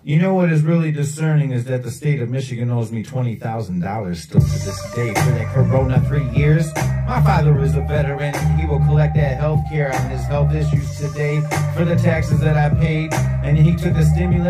You know what is really discerning is that the state of Michigan owes me $20,000 still to this day for that Corona 3 years. My father is a veteran and he will collect that health care on his health issues today for the taxes that I paid. And he took the stimulus